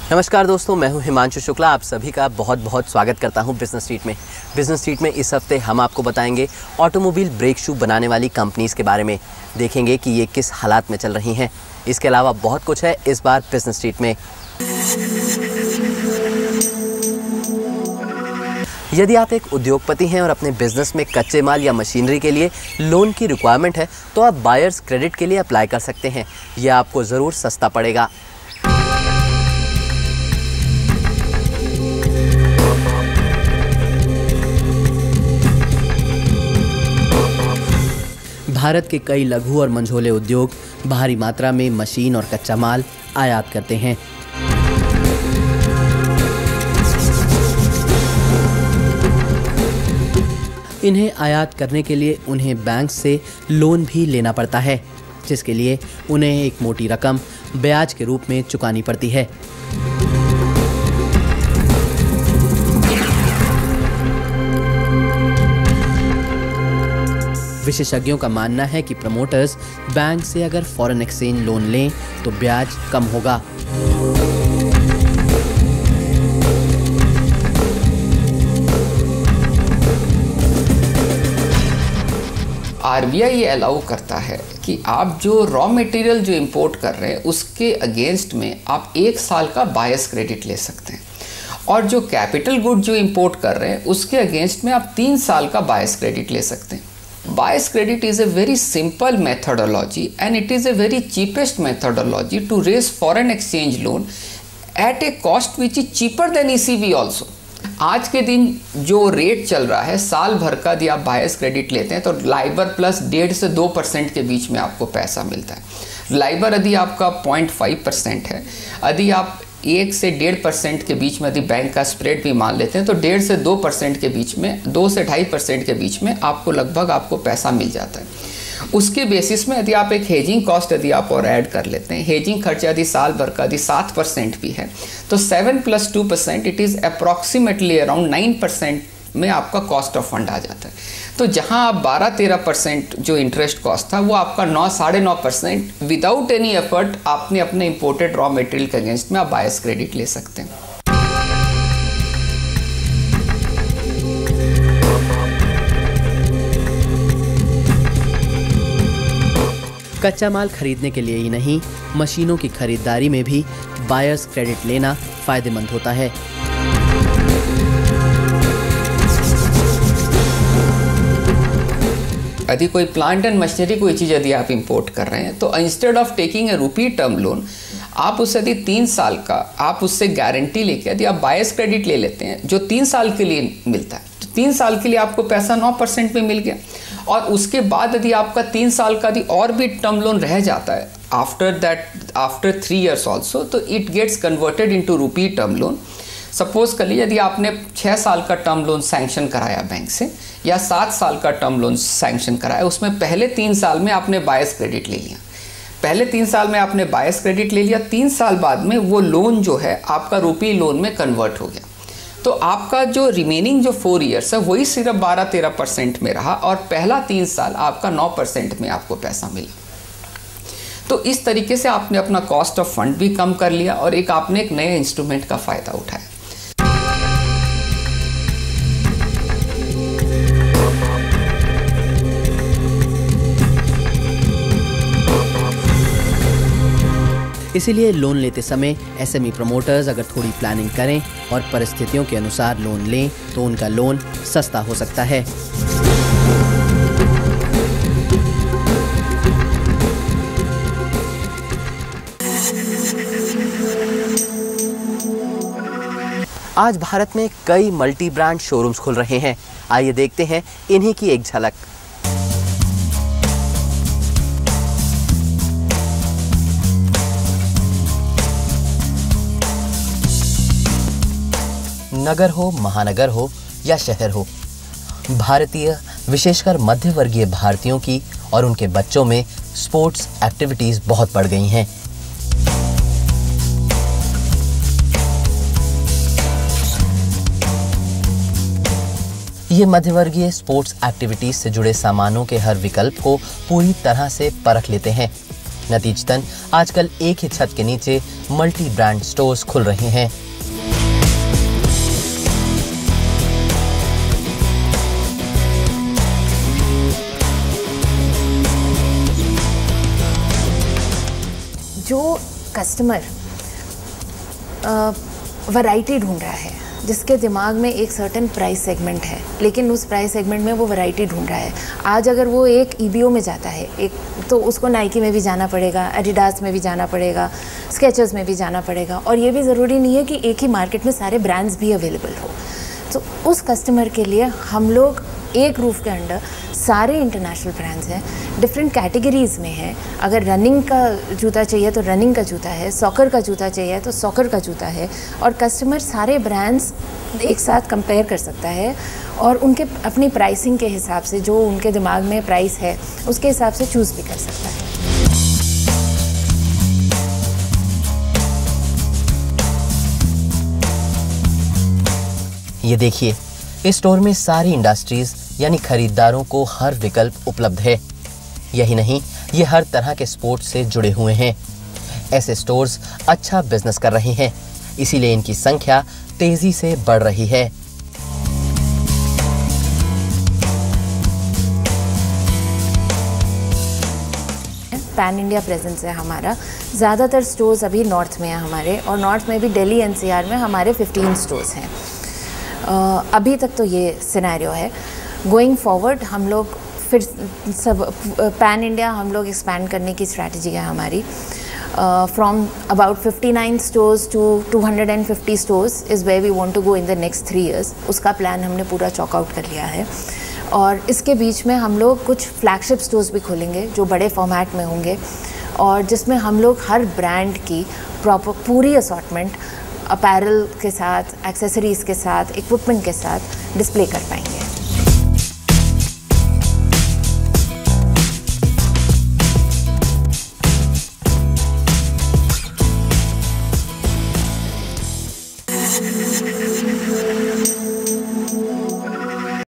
नमस्कार दोस्तों, मैं हूं हिमांशु शुक्ला। आप सभी का बहुत बहुत स्वागत करता हूं बिजनेस स्ट्रीट में। बिजनेस स्ट्रीट में इस हफ्ते हम आपको बताएंगे ऑटोमोबाइल ब्रेक शू बनाने वाली कंपनीज़ के बारे में। देखेंगे कि ये किस हालात में चल रही हैं। इसके अलावा बहुत कुछ है इस बार बिजनेस स्ट्रीट में। यदि आप एक उद्योगपति हैं और अपने बिजनेस में कच्चे माल या मशीनरी के लिए लोन की रिक्वायरमेंट है तो आप बायर्स क्रेडिट के लिए अप्लाई कर सकते हैं। यह आपको ज़रूर सस्ता पड़ेगा। भारत के कई लघु और मंझोले उद्योग भारी मात्रा में मशीन और कच्चा माल आयात करते हैं। इन्हें आयात करने के लिए उन्हें बैंक से लोन भी लेना पड़ता है, जिसके लिए उन्हें एक मोटी रकम ब्याज के रूप में चुकानी पड़ती है। विशेषज्ञों का मानना है कि प्रमोटर्स बैंक से अगर फॉरेन एक्सचेंज लोन लें तो ब्याज कम होगा। आरबीआई ये अलाउ करता है कि आप जो रॉ मटेरियल जो इंपोर्ट कर रहे हैं उसके अगेंस्ट में आप 1 साल का बायस क्रेडिट ले सकते हैं, और जो कैपिटल गुड जो इंपोर्ट कर रहे हैं उसके अगेंस्ट में आप 3 साल का बायस क्रेडिट ले सकते हैं। Bias credit is a very simple methodology and it is a very cheapest methodology to raise foreign exchange loan at a cost which is cheaper than ECB also. आज के दिन जो रेट चल रहा है, साल भर का यदि आप बायस क्रेडिट लेते हैं तो लाइबर प्लस 1.5 से 2% के बीच में आपको पैसा मिलता है। लाइबर यदि आपका 0.5% है, यदि आप 1 से 1.5% के बीच में यदि बैंक का स्प्रेड भी मान लेते हैं तो 1.5 से 2% के बीच में, 2 से 2.5% के बीच में आपको लगभग आपको पैसा मिल जाता है। उसके बेसिस में यदि आप एक हेजिंग कॉस्ट यदि आप और ऐड कर लेते हैं, हेजिंग खर्चा यदि साल भर का यदि 7% भी है तो 7 + 2% इट इज़ अप्रॉक्सीमेटली अराउंड 9% में आपका कॉस्ट ऑफ फंड आ जाता है। तो जहां आप 12-13% जो इंटरेस्ट कॉस्ट था वो आपका 9-9.5% विदाउट एनी एफर्ट आपने अपने इंपोर्टेड रॉ मटेरियल के अगेंस्ट में आप बायस क्रेडिट ले सकते हैं। कच्चा माल खरीदने के लिए ही नहीं, मशीनों की खरीदारी में भी बायर्स क्रेडिट लेना फायदेमंद होता है। यदि कोई प्लांट एंड मशीनरी कोई चीज़ यदि आप इंपोर्ट कर रहे हैं तो instead of taking a rupee term loan आप उससे यदि 3 साल का आप उससे गारंटी लेके यदि आप बायस क्रेडिट ले लेते हैं जो 3 साल के लिए मिलता है, तो 3 साल के लिए आपको पैसा 9% में मिल गया। और उसके बाद यदि आपका 3 साल का यदि और भी टर्म लोन रह जाता है आफ्टर 3 years ऑल्सो, तो it gets converted into rupee term loan. Suppose कर लीजिए यदि आपने 6 साल का टर्म लोन सैंक्शन कराया बैंक से या 7 साल का टर्म लोन सैंक्शन कराया, उसमें पहले 3 साल में आपने बायस क्रेडिट ले लिया, पहले 3 साल में आपने बायस क्रेडिट ले लिया, 3 साल बाद में वो लोन जो है आपका रुपी लोन में कन्वर्ट हो गया, तो आपका जो रिमेनिंग जो 4 years है वही सिर्फ 12-13% में रहा और पहला 3 साल आपका 9% में आपको पैसा मिला। तो इस तरीके से आपने अपना कॉस्ट ऑफ फंड भी कम कर लिया और आपने एक नए इंस्ट्रूमेंट का फ़ायदा उठाया। इसीलिए लोन लेते समय एसएमई प्रमोटर्स अगर थोड़ी प्लानिंग करें और परिस्थितियों के अनुसार लोन लें तो उनका लोन सस्ता हो सकता है। आज भारत में कई मल्टी ब्रांड शोरूम्स खुल रहे हैं। आइए देखते हैं इन्हीं की एक झलक। नगर हो, महानगर हो या शहर हो, भारतीय विशेषकर मध्य वर्गीय भारतीयों की और उनके बच्चों में स्पोर्ट्स एक्टिविटीज़ बहुत बढ़ गई हैं। ये मध्यवर्गीय स्पोर्ट्स एक्टिविटीज से जुड़े सामानों के हर विकल्प को पूरी तरह से परख लेते हैं। नतीजतन आजकल एक ही छत के नीचे मल्टी ब्रांड स्टोर्स खुल रहे हैं। जो कस्टमर वैरायटी ढूंढ रहा है, जिसके दिमाग में एक सर्टेन प्राइस सेगमेंट है, लेकिन उस प्राइस सेगमेंट में वो वैरायटी ढूंढ रहा है। आज अगर वो एक ईबीओ में जाता है तो उसको नाइकी में भी जाना पड़ेगा, एडिडास में भी जाना पड़ेगा, स्केचर्स में भी जाना पड़ेगा, और ये भी ज़रूरी नहीं है कि एक ही मार्केट में सारे ब्रांड्स भी अवेलेबल हो। तो उस कस्टमर के लिए हम लोग एक रूफ़ के अंडर सारे इंटरनेशनल ब्रांड्स हैं, डिफरेंट कैटेगरीज़ में हैं। अगर रनिंग का जूता चाहिए तो रनिंग का जूता है, सॉकर का जूता चाहिए तो सॉकर का जूता है, और कस्टमर सारे ब्रांड्स एक साथ कंपेयर कर सकता है और उनके अपनी प्राइसिंग के हिसाब से, जो उनके दिमाग में प्राइस है उसके हिसाब से चूज़ भी कर सकता है। ये देखिए, इस स्टोर में सारी इंडस्ट्रीज यानी खरीदारों को हर विकल्प उपलब्ध है। यही नहीं, ये हर तरह के स्पोर्ट्स से जुड़े हुए हैं। ऐसे स्टोर्स अच्छा बिजनेस कर रहे हैं, इसीलिए इनकी संख्या तेजी से बढ़ रही है। पैन इंडिया प्रेजेंस है हमारा। ज़्यादातर स्टोर्स अभी नॉर्थ में हैं हमारे, और नॉर्थ में भी दिल्ली एनसीआर में हमारे 15 स्टोर्स हैं। अभी तक तो ये सिनेरियो है। गोइंग फॉरवर्ड हम लोग फिर सब पैन इंडिया हम लोग एक्सपैंड करने की स्ट्रैटेजी है हमारी। From about 59 stores to 250 stores is where we want to go in the next 3 years। उसका प्लान हमने पूरा चॉक आउट कर लिया है, और इसके बीच में हम लोग कुछ फ्लैगशिप स्टोर्स भी खोलेंगे जो बड़े फॉर्मेट में होंगे, और जिसमें हम लोग हर ब्रांड की पूरी असॉर्टमेंट अपैरल के साथ, एक्सेसरीज़ के साथ, इक्विपमेंट के साथ डिस्प्ले कर पाएंगे।